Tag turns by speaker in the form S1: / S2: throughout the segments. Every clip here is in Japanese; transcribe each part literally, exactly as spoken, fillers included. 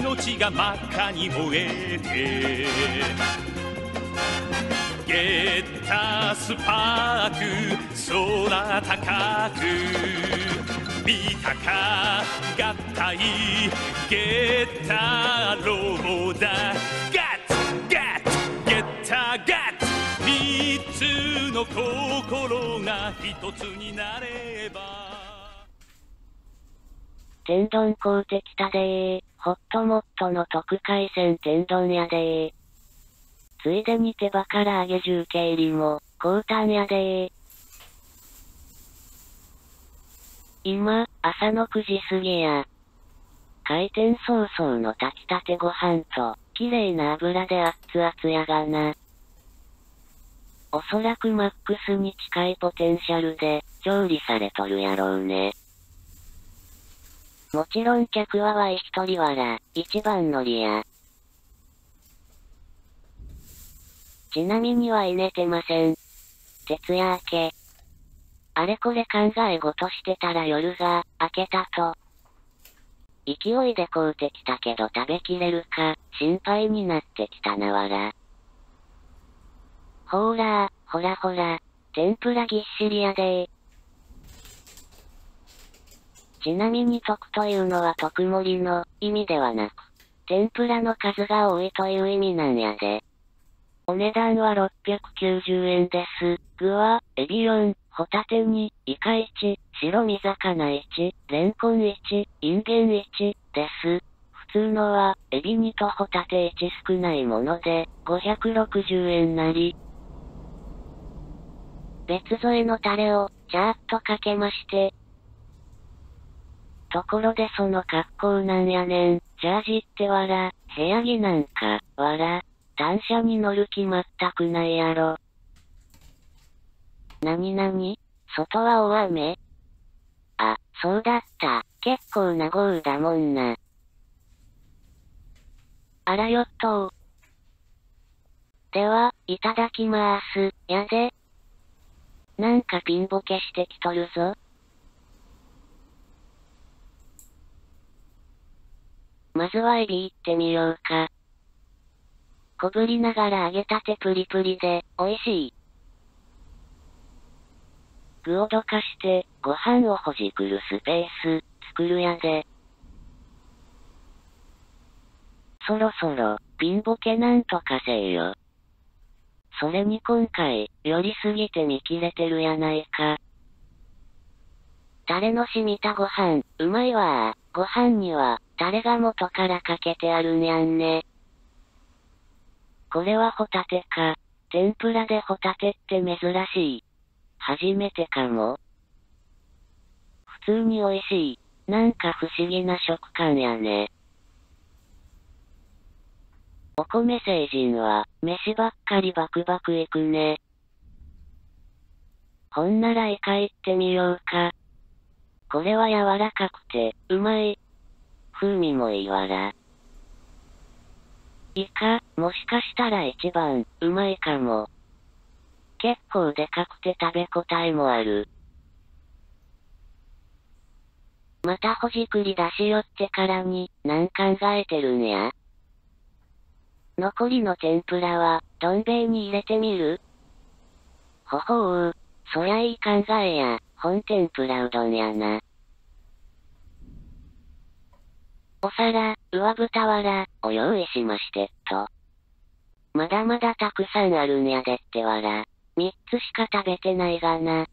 S1: 命が真っ赤に燃えてゲッタスパーク空高く見たか合体ゲッタロボだガッツガッツゲッタガッツ三つの心が一つになれば
S2: 天丼買うてきたでー。ホットモットの特海鮮天丼やでー。ついでに手羽から揚げ重慶入りも買うたんやでー。今、朝のくじ過ぎや。開店早々の炊きたてご飯と、綺麗な油で熱々やがな。おそらくマックスに近いポテンシャルで、調理されとるやろうね。もちろん客はわい一人わら、一番乗りや。ちなみにはい寝てません。徹夜明け。あれこれ考え事してたら夜が明けたと。勢いで買うてきたけど食べきれるか、心配になってきたなわら。ほーらー、ほらほら、天ぷらぎっしりやでー。ちなみに特というのは特盛りの意味ではなく、天ぷらの数が多いという意味なんやで。お値段はろっぴゃくきゅうじゅうえんです。具は、エビよん、ホタテに、イカいち、白身魚いち、レンコンいち、インゲンいち、です。普通のは、エビにとホタテいち少ないもので、ごひゃくろくじゅうえんなり。別添えのタレを、ちゃーっとかけまして。ところでその格好なんやねん。ジャージってわら、部屋着なんか、わら、単車に乗る気まったくないやろ。なになに？外は大雨？あ、そうだった。結構な豪雨だもんな。あらよっとー。では、いただきまーす。やで。なんかピンボケしてきとるぞ。まずはエビいってみようか。小ぶりながら揚げたてプリプリで、美味しい。具をどかして、ご飯をほじくるスペース、作るやで。そろそろ、ピンボケなんとかせえよ。それに今回、寄りすぎて見切れてるやないか。タレの染みたご飯、うまいわー。ご飯には、タレが元からかけてあるんやんね。これはホタテか。天ぷらでホタテって珍しい。初めてかも。普通に美味しい。なんか不思議な食感やね。お米星人は、飯ばっかりバクバクいくね。ほんならイカいってみようか。これは柔らかくて、うまい。風味もいいわら。イカ、もしかしたら一番、うまいかも。結構でかくて食べ応えもある。またほじくり出しよってからに、なん考えてるんや。残りの天ぷらは、どん兵衛に入れてみる？ほほう、そりゃいい考えや、本天ぷらうどんやな。お皿、上豚わら、を用意しましてっと。まだまだたくさんあるんやでってわら。三つしか食べてないがな。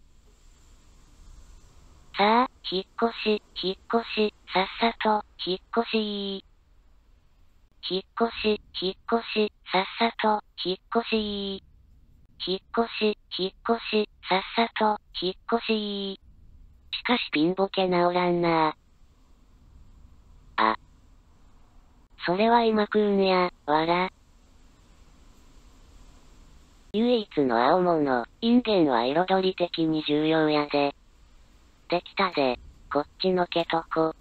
S2: さあ、引っ越し、引っ越し、さっさと、引っ越しー。引っ越し、引っ越し、さっさと、引っ越しー。引っ越し、引っ越し、さっさと、引っ越しー。しかしピンボケ治らんなあ。あ。それは今食うんや、わら。唯一の青物、インゲンは彩り的に重要やで。できたで、こっちのけとこ。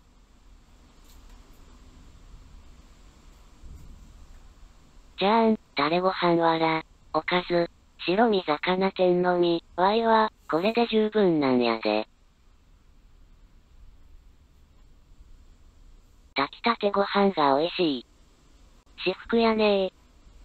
S2: じゃーん、タレご飯わら、おかず、白身魚天のみ、わいは、これで十分なんやで。炊きたってご飯が美味しい。至福やねー。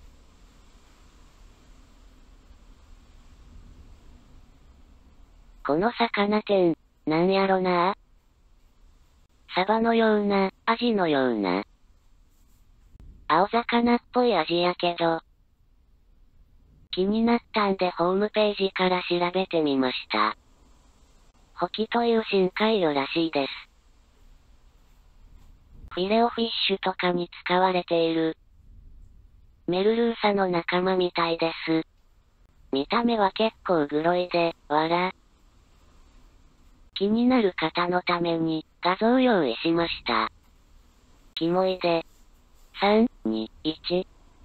S2: この魚店、なんやろな。サバのような、アジのような。青魚っぽい味やけど。気になったんでホームページから調べてみました。ホキという深海魚らしいです。フィレオフィッシュとかに使われている。メルルーサの仲間みたいです。見た目は結構グロいで、わら。気になる方のために画像用意しました。キモいで。さん、に、いち。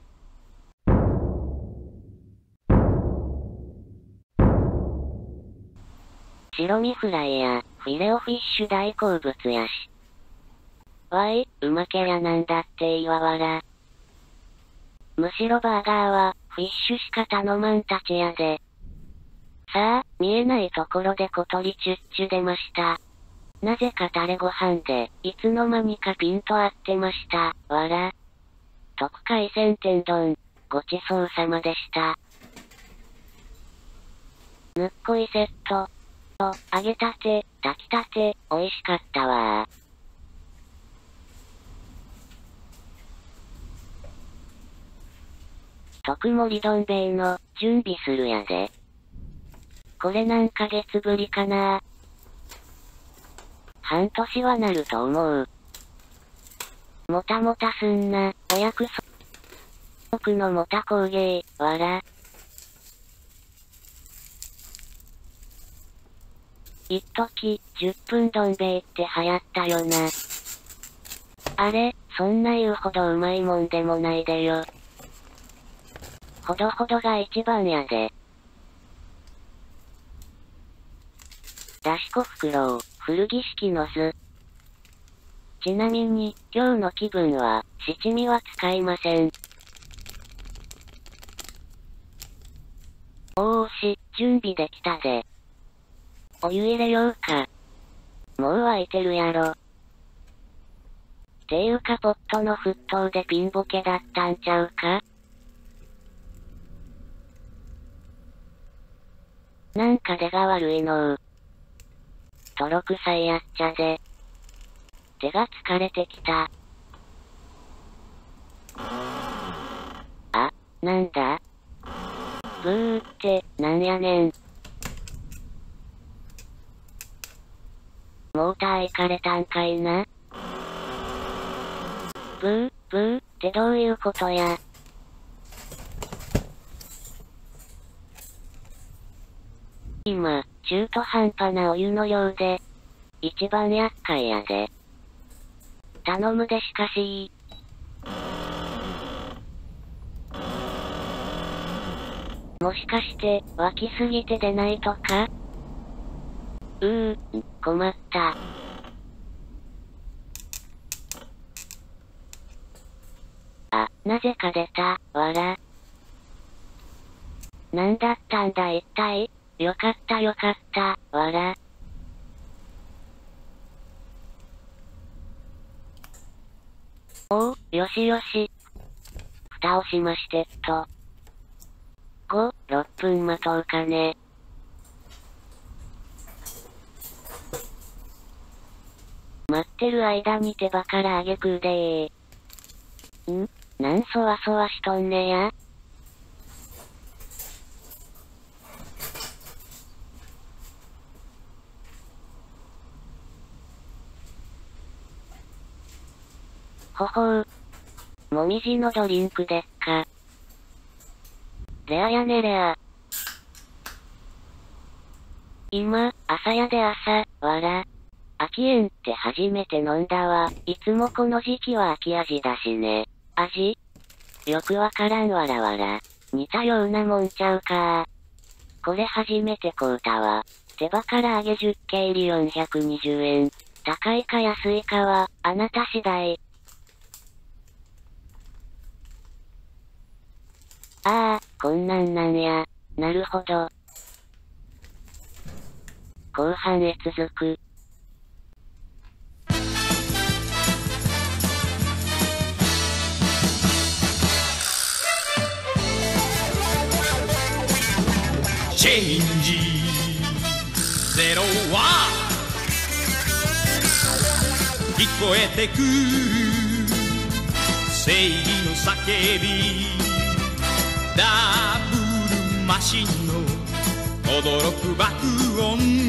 S2: 白身フライやフィレオフィッシュ大好物やし。わい、うまけりゃなんだっていいわわら。むしろバーガーはフィッシュしか頼まんたちやで。さあ、見えないところで小鳥チュッチュ出ました。なぜかタレご飯で、いつの間にかピンと合ってました、わら。特海鮮天丼、ごちそうさまでした。ぬっこいセット。と、揚げたて、炊きたて、美味しかったわー。特盛どん兵衛の準備するやで。これ何ヶ月ぶりかな。半年はなると思う。もたもたすんな、お約束のもた工芸、わら。一時、じゅっぷんどん兵衛って流行ったよな。あれ、そんな言うほどうまいもんでもないでよ。ほどほどが一番やで。だし粉袋、古着式の図。ちなみに、今日の気分は、七味は使いません。おーし、準備できたで。お湯入れようか。もう沸いてるやろ。ていうかポットの沸騰でピンボケだったんちゃうか？なんか出が悪いのう。とろくさいやっちゃで。手が疲れてきた。あ、なんだ？ブーって、なんやねん。モーター行かれたんかいな。ブー、ブーってどういうことや。今、中途半端なお湯の量で、一番厄介やで。頼むでしかしもしかして、沸きすぎて出ないとか？うー、困った。あ、なぜか出た、わら。なんだったんだ一体？よかったよかった、わら。おお、よしよし。蓋をしましてっと。ご、ろっぷん待とうかね。待ってる間に手羽から揚げ食うでー。ん？なんそわそわしとんねや。ほほう。もみじのドリンクでっか。レアやねレア。今、朝やで朝、わら。秋園って初めて飲んだわ。いつもこの時期は秋味だしね。味？よくわからんわらわら。似たようなもんちゃうかー。これ初めて買うたわ。手羽から揚げじゅっけ入りよんひゃくにじゅうえん。高いか安いかは、あなた次第。ああ、こんなんなんや。なるほど。後半へ続く。
S1: ジゼロは聞こえてく正義の叫び、ダブルマシンの轟く爆音